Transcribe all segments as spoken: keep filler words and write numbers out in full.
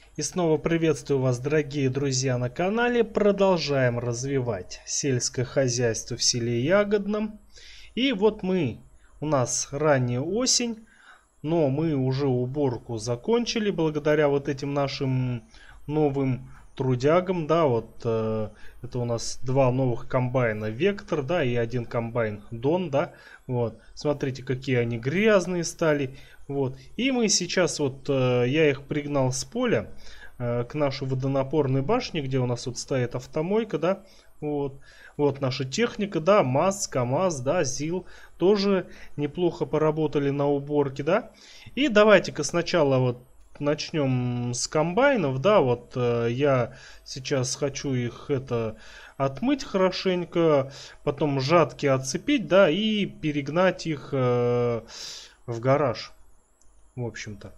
И снова приветствую вас, дорогие друзья, на канале. Продолжаем развивать сельское хозяйство в селе Ягодном. И вот мы, у нас ранняя осень, но мы уже уборку закончили благодаря вот этим нашим новым трудягам. Да, вот э, это у нас два новых комбайна Вектор, да, и один комбайн Дон, да. Вот, смотрите, какие они грязные стали. Вот, и мы сейчас вот, э, я их пригнал с поля э, к нашей водонапорной башне, где у нас вот стоит автомойка, да. Вот, вот наша техника, да, МАЗ, КАМАЗ, да, ЗИЛ тоже неплохо поработали на уборке, да. И давайте-ка сначала вот начнем с комбайнов, да, вот э, я сейчас хочу их это отмыть хорошенько, потом жатки отцепить, да, и перегнать их э, в гараж, в общем-то.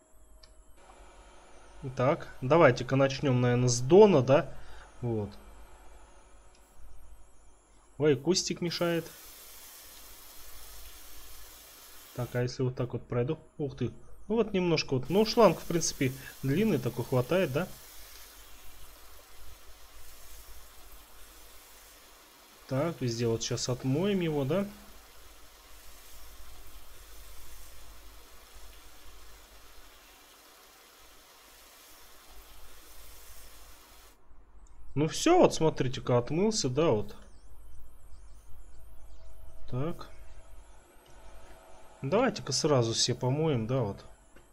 Так, давайте-ка начнем, наверное, с Дона, да, вот. Ой, кустик мешает. Так, а если вот так вот пройду? Ух ты. Ну вот немножко вот. Ну, шланг, в принципе, длинный, такой хватает, да? Так, везде вот сейчас отмоем его, да? Ну все, вот смотрите-ка, отмылся, да, вот. Так. Давайте-ка сразу все помоем, да, вот.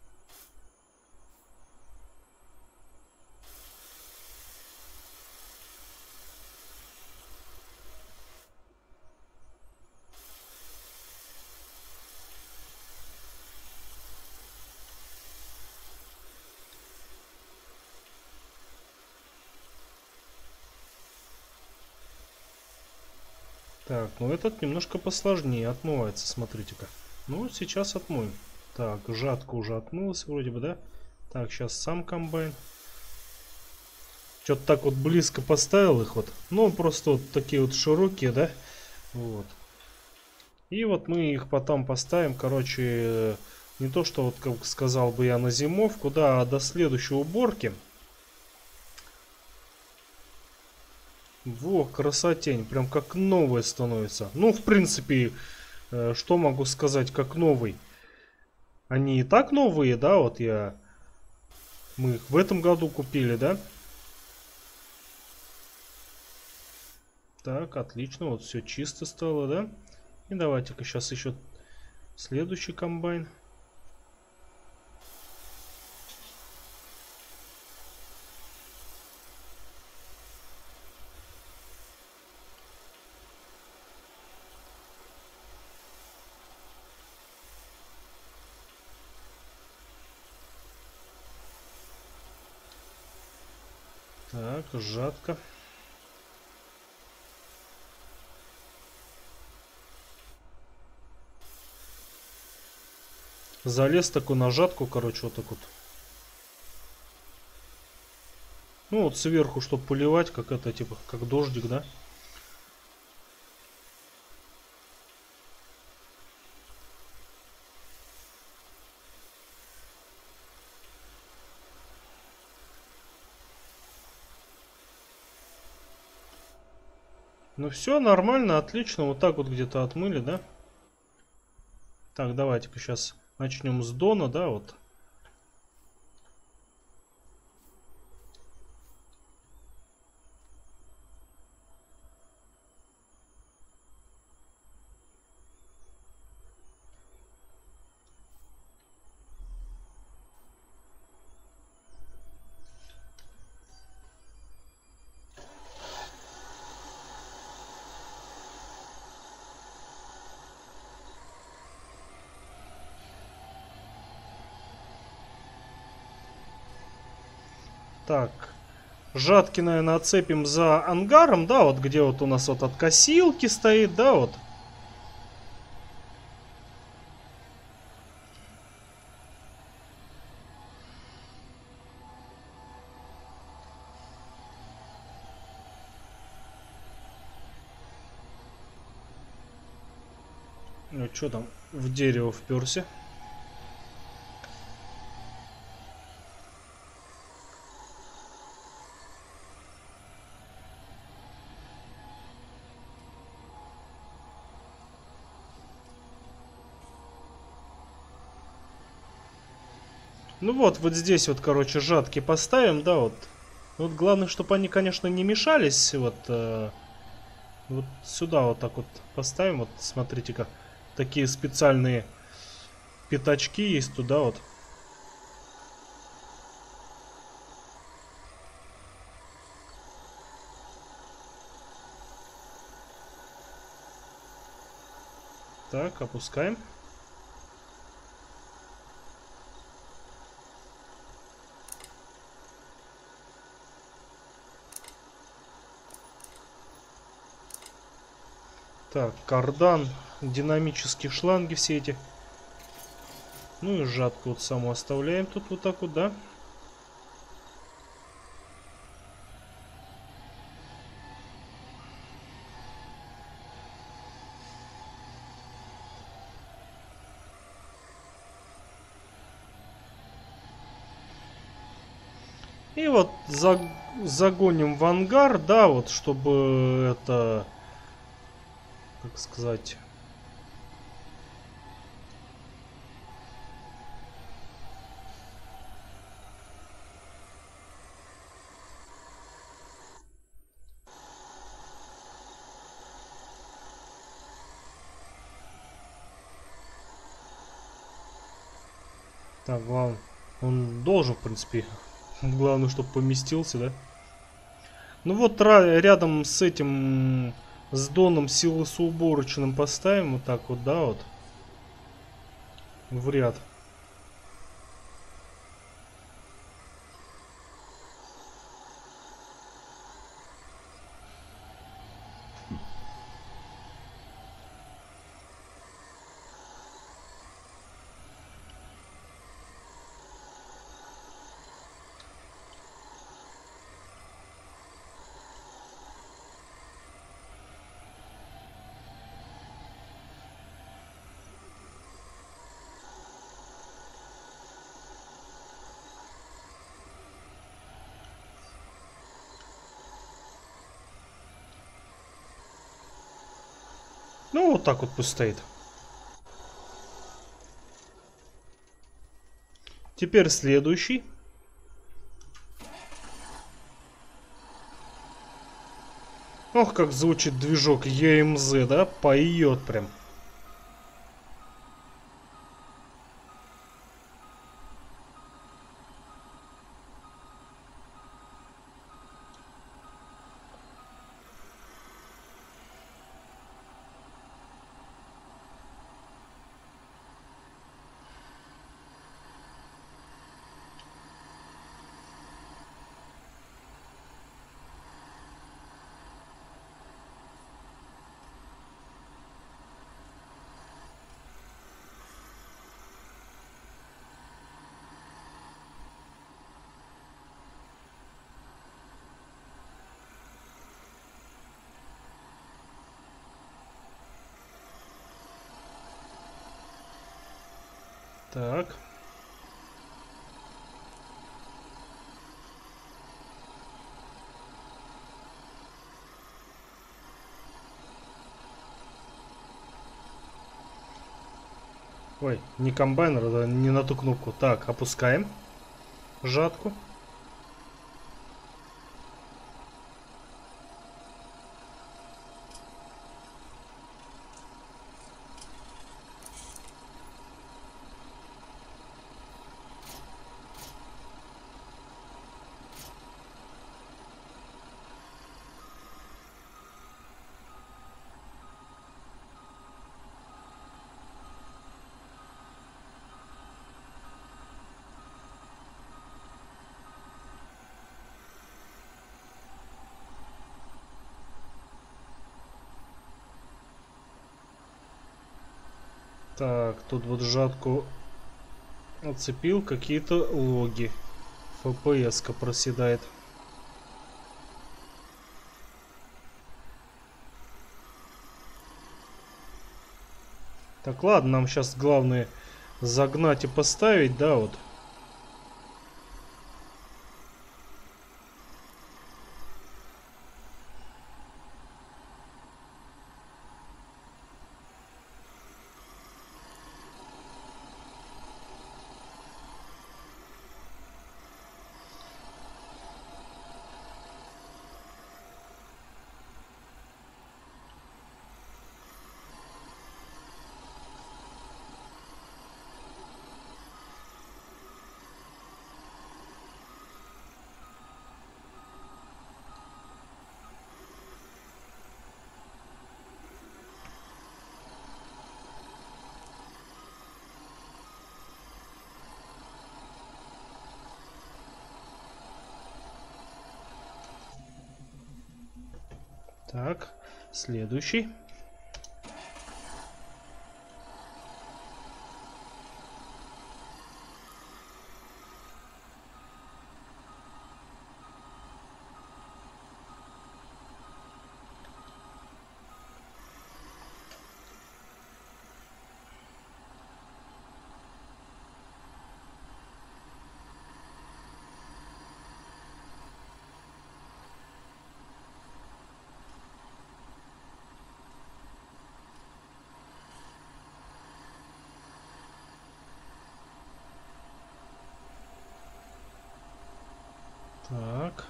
Так, ну этот немножко посложнее отмывается, смотрите-ка. Ну, сейчас отмоем. Так, жатка уже отмылась вроде бы, да? Так, сейчас сам комбайн. Что-то так вот близко поставил их вот. Ну, просто вот такие вот широкие, да? Вот. И вот мы их потом поставим, короче, не то что вот, как сказал бы я, на зимовку, да, а до следующей уборки. Во, красотень, прям как новое становится. Ну, в принципе, э, что могу сказать, как новый. Они и так новые, да, вот я... Мы их в этом году купили, да? Так, отлично, вот все чисто стало, да? И давайте-ка сейчас еще следующий комбайн. Так, жатка. Залез такой на жатку, короче, вот так вот. Ну вот сверху, чтобы поливать, как это, типа, как дождик, да? Ну все, нормально, отлично. Вот так вот где-то отмыли, да? Так, давайте-ка сейчас начнем с Дона, да, вот. Так, жатки, наверное, отцепим за ангаром, да, вот где вот у нас вот от косилки стоит, да, вот. Ну, что там в дерево вперся? Ну вот, вот здесь вот, короче, жатки поставим, да, вот. Вот главное, чтобы они, конечно, не мешались. Вот, э, вот сюда вот так вот поставим. Вот, смотрите-ка, такие специальные пятачки есть туда вот. Так, опускаем. Так, кардан, динамические шланги все эти. Ну и жатку вот саму оставляем тут вот так вот, да? И вот за, загоним в ангар, да, вот, чтобы это, как сказать... Так, главное, он должен, в принципе, главное, чтобы поместился, да? Ну вот рядом с этим, с доном силосоуборочным поставим вот так вот, да, вот. В ряд. Ну вот так вот пусть стоит. Теперь следующий. Ох, как звучит движок и эм зет, да? Поет прям. Так. Ой, не комбайнер, а не на ту кнопку. Так, опускаем жатку. Так, тут вот жатку отцепил, какие-то логи. эф пи эс-ка проседает. Так, ладно, нам сейчас главное загнать и поставить, да, вот. Так, следующий. Так.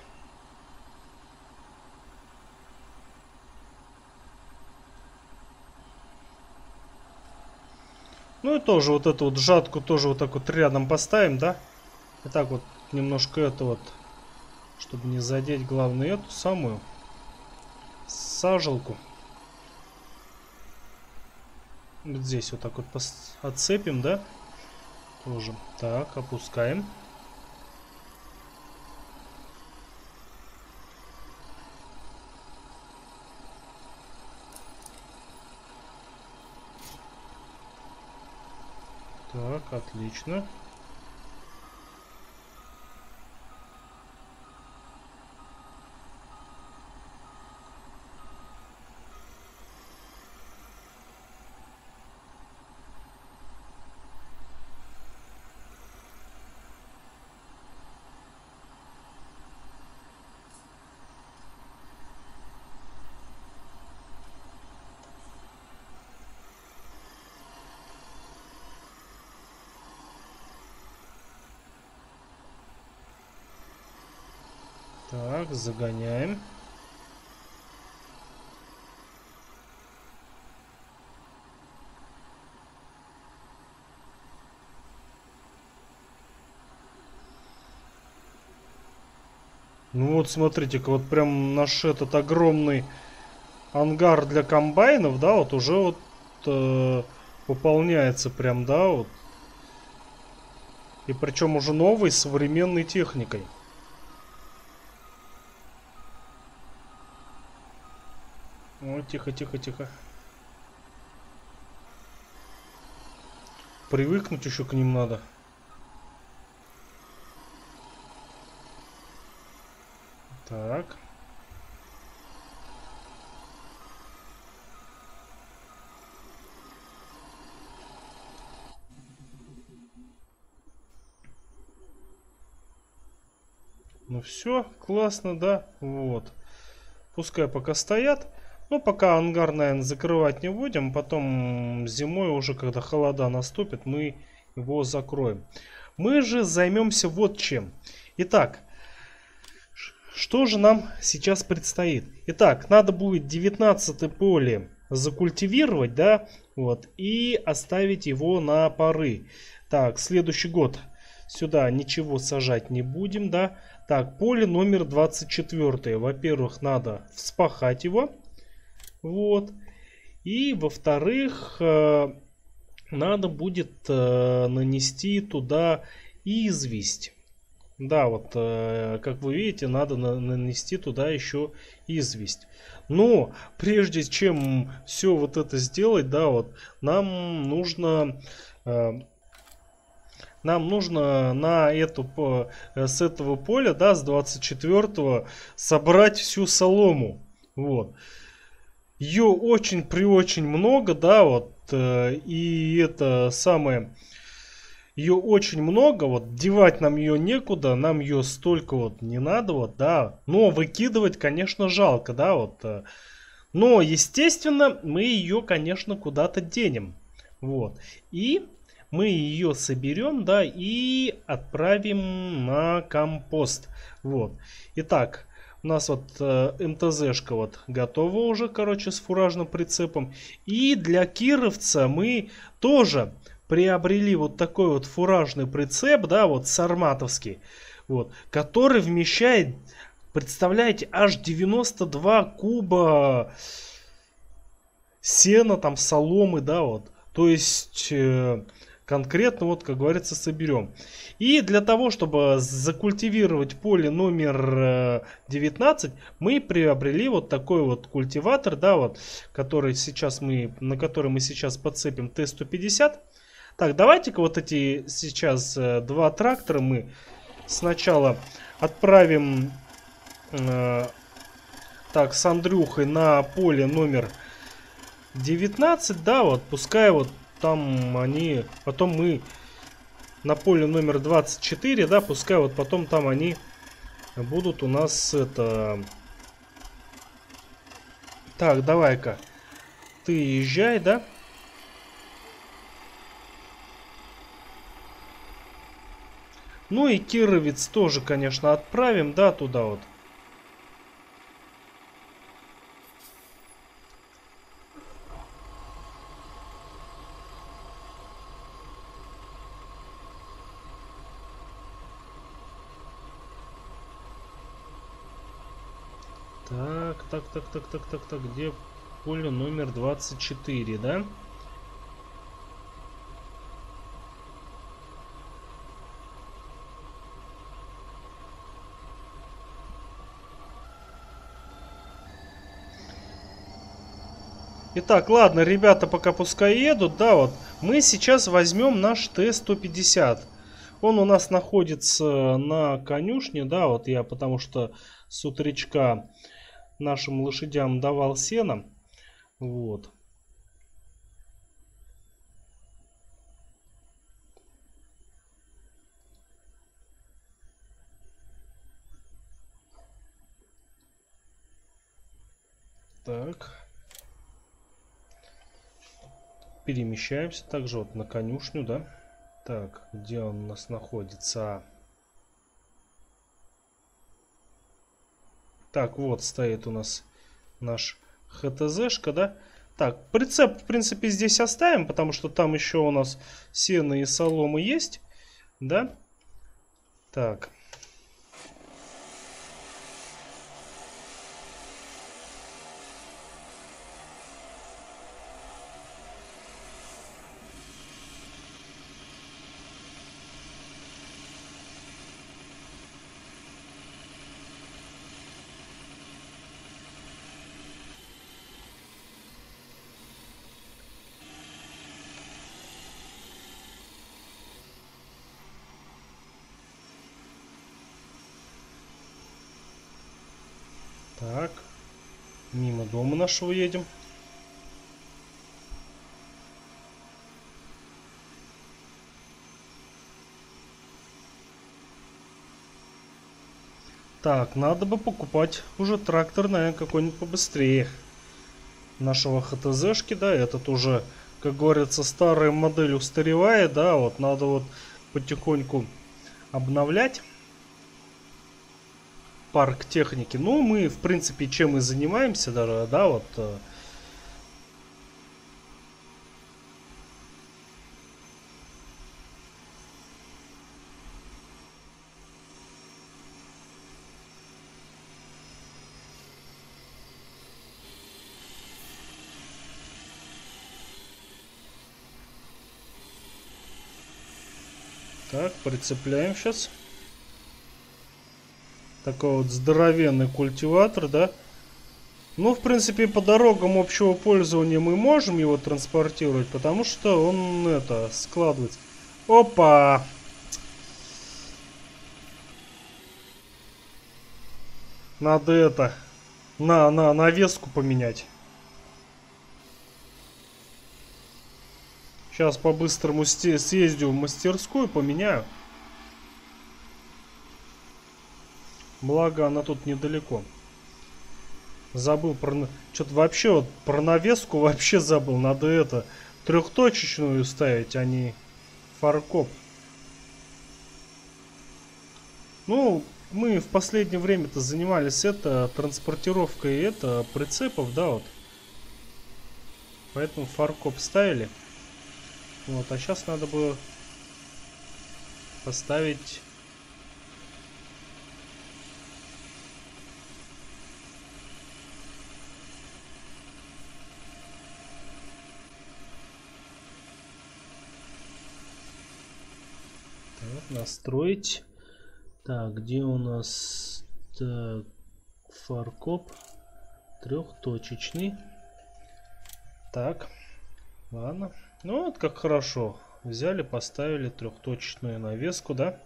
Ну и тоже вот эту вот жатку тоже вот так вот рядом поставим, да? И так вот немножко это вот, чтобы не задеть, главное, эту самую сажалку. Вот здесь вот так вот отцепим, да? Тоже. Так, опускаем. Так, отлично. Так, загоняем. Ну вот, смотрите-ка, вот прям наш этот огромный ангар для комбайнов, да, вот уже вот э, пополняется прям, да, вот. И причем уже новой современной техникой. О, тихо, тихо, тихо. Привыкнуть еще к ним надо. Так. Ну все, классно, да? Вот. Пускай пока стоят. Ну, пока ангар, наверное, закрывать не будем. Потом зимой уже, когда холода наступит, мы его закроем. Мы же займемся вот чем. Итак, что же нам сейчас предстоит? Итак, надо будет девятнадцатое поле закультивировать, да, вот, и оставить его на поры. Так, следующий год сюда ничего сажать не будем, да. Так, поле номер двадцать четыре. Во-первых, надо вспахать его. Вот. И, во-вторых, э, надо будет э, нанести туда известь. Да, вот, э, как вы видите, надо на нанести туда еще известь. Но, прежде чем все вот это сделать, да, вот, нам нужно... Э, Нам нужно на эту, с этого поля, да, с двадцать четвёртого собрать всю солому. Вот. Ее очень при очень много, да, вот. И это самое... Ее очень много, вот. Девать нам ее некуда, нам ее столько вот не надо, вот, да. Но выкидывать, конечно, жалко, да, вот. Но, естественно, мы ее, конечно, куда-то денем. Вот. И... мы ее соберем, да, и отправим на компост. Вот. Итак, у нас вот э, МТЗшка вот готова уже, короче, с фуражным прицепом. И для кировца мы тоже приобрели вот такой вот фуражный прицеп, да, вот сарматовский, вот, который вмещает, представляете, аж девяносто два куба сена, там, соломы, да, вот. То есть... Э, конкретно, вот, как говорится, соберем. И для того, чтобы закультивировать поле номер девятнадцать, мы приобрели вот такой вот культиватор, да, вот, который сейчас мы, на который мы сейчас подцепим Т сто пятьдесят. Так, давайте-ка вот эти сейчас два трактора мы сначала отправим э, так, с Андрюхой на поле номер девятнадцать, да, вот, пускай вот там они, потом мы на поле номер двадцать четыре, да, пускай вот потом там они будут у нас это... Так, давай-ка, ты езжай, да? Ну и Кировец тоже, конечно, отправим, да, туда вот. Так, так, так, так, так, так, так, где поле номер двадцать четыре, да? Итак, ладно, ребята пока пускай едут, да, вот. Мы сейчас возьмем наш Т сто пятьдесят. Он у нас находится на конюшне, да, вот я потому что с утречка нашим лошадям давал сено. Вот. Так. Перемещаемся также вот на конюшню, да. Так, где он у нас находится? Так, вот стоит у нас наш ХТЗшка, да. Так, прицеп, в принципе, здесь оставим, потому что там еще у нас сено и соломы есть, да. Так. Так, мимо дома нашего едем. Так, надо бы покупать уже трактор, наверное, какой-нибудь побыстрее. Нашего ХТЗшки, да, этот уже, как говорится, старая модель устаревает, да, вот надо вот потихоньку обновлять парк техники. Ну, мы, в принципе, чем и занимаемся, даже, да, вот. Так, прицепляем сейчас. Такой вот здоровенный культиватор, да. Ну, в принципе, по дорогам общего пользования мы можем его транспортировать, потому что он, это, складывается. Опа! Надо это, на, на навеску поменять. Сейчас по-быстрому съездю в мастерскую, поменяю. Благо, она тут недалеко. Забыл про... Что-то вообще вот про навеску вообще забыл. Надо это, трехточечную ставить, а не фаркоп. Ну, мы в последнее время-то занимались это транспортировкой это прицепов, да, вот. Поэтому фаркоп ставили. Вот, а сейчас надо было поставить... Так, настроить. Так, где у нас... Так, фаркоп. Трехточечный. Так, ладно. Ну вот как хорошо. Взяли, поставили трехточечную навеску, да?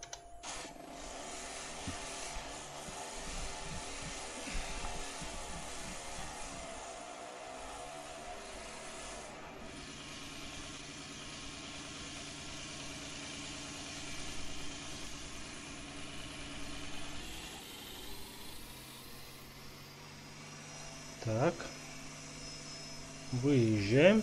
Так. Выезжаем.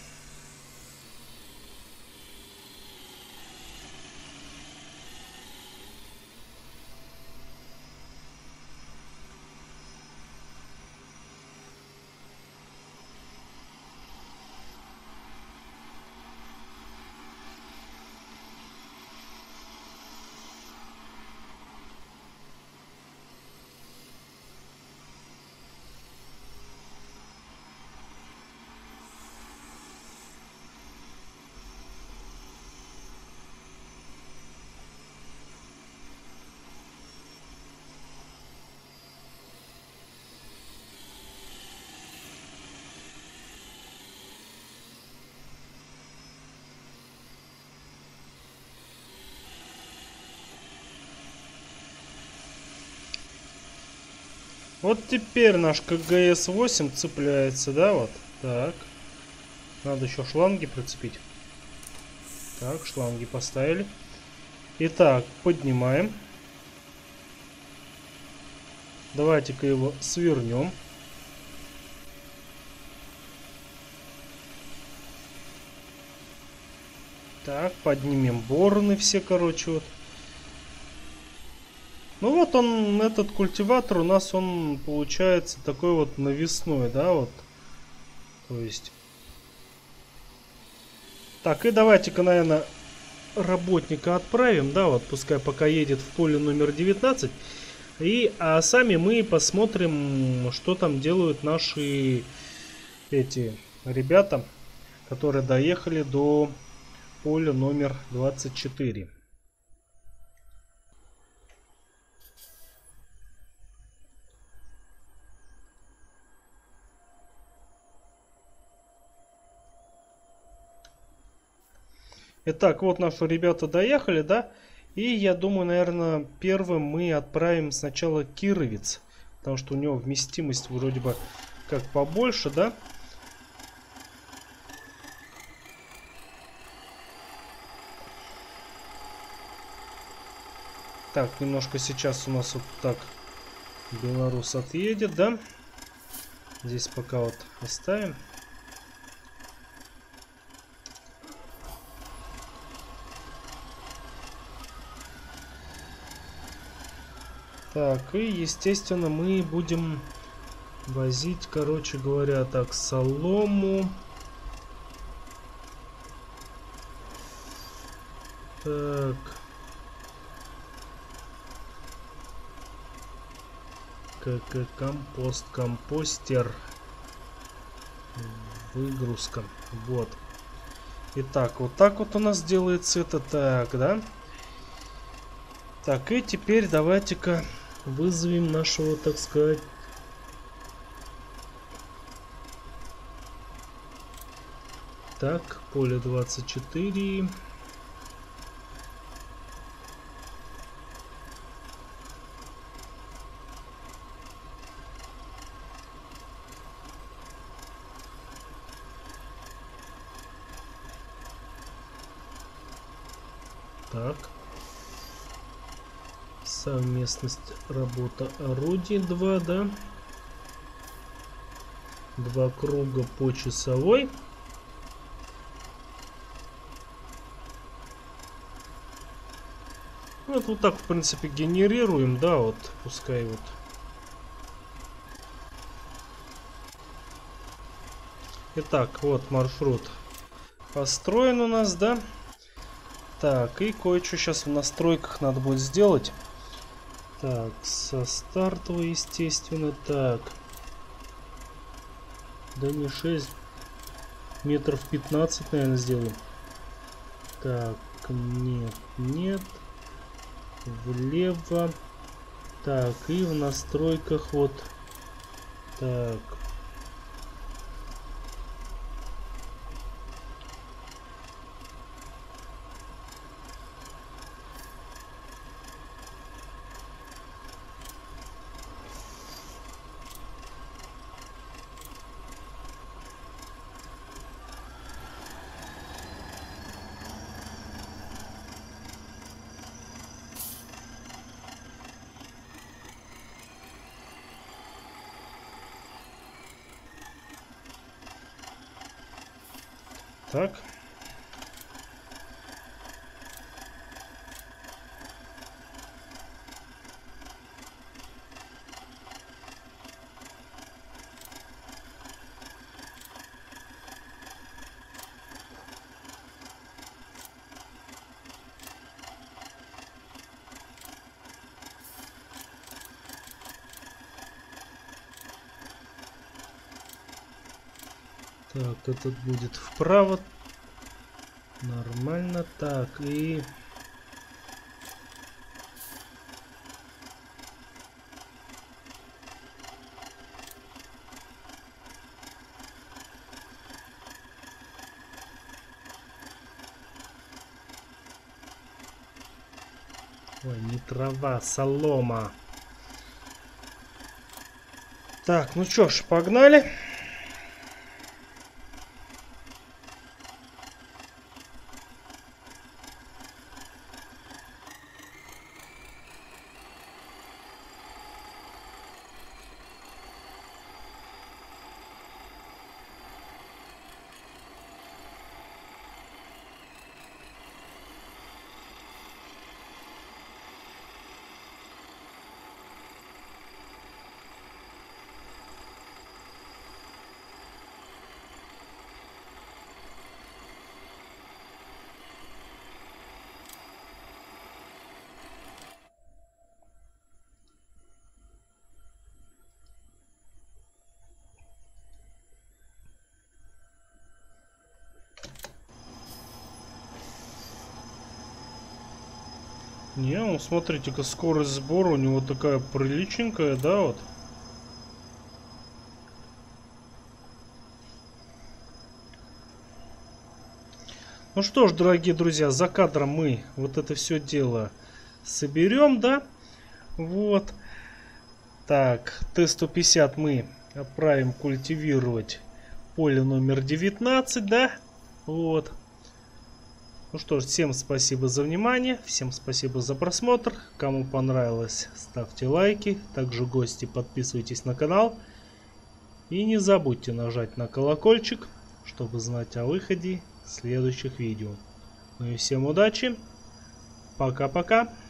Вот теперь наш ка гэ эс восемь цепляется, да, вот. Так. Надо еще шланги прицепить. Так, шланги поставили. Итак, поднимаем. Давайте-ка его свернем. Так, поднимем бороны все, короче, вот. Ну вот он, этот культиватор у нас, он получается такой вот навесной, да, вот. То есть... Так, и давайте-ка, наверное, работника отправим, да, вот, пускай пока едет в поле номер девятнадцать. И, а сами мы посмотрим, что там делают наши эти ребята, которые доехали до поля номер двадцать четыре. Итак, вот наши ребята доехали, да? И я думаю, наверное, первым мы отправим сначала Кировец. Потому что у него вместимость вроде бы как побольше, да? Так, немножко сейчас у нас вот так белорус отъедет, да? Здесь пока вот оставим. Так, и естественно мы будем возить, короче говоря, так, солому. Так. Как компост, компостер. Выгрузка. Вот. Итак, вот так вот у нас делается это, так, да? Так, и теперь давайте-ка вызовем нашего, так сказать, так, поле двадцать четыре. Так. Совместность работа орудий два, да? Два круга по часовой. Вот, вот так, в принципе, генерируем, да, вот, пускай вот. Итак, вот маршрут построен у нас, да? Так, и кое-что сейчас в настройках надо будет сделать. Так, со стартовой, естественно, так. Да не шесть, метров пятнадцать, наверное, сделаем. Так, нет, нет. влево. Так, и в настройках вот так. Так. Так, этот будет вправо. Нормально. Так, и... Ой, не трава, солома. Так, ну чё ж, погнали. Не, ну смотрите-ка, скорость сбора у него такая приличненькая, да, вот. Ну что ж, дорогие друзья, за кадром мы вот это все дело соберем, да. Вот. Так, Т сто пятьдесят мы отправим культивировать поле номер девятнадцать, да. Вот. Ну что ж, всем спасибо за внимание, всем спасибо за просмотр. Кому понравилось, ставьте лайки. Также гости, подписывайтесь на канал. И не забудьте нажать на колокольчик, чтобы знать о выходе следующих видео. Ну и всем удачи. Пока-пока.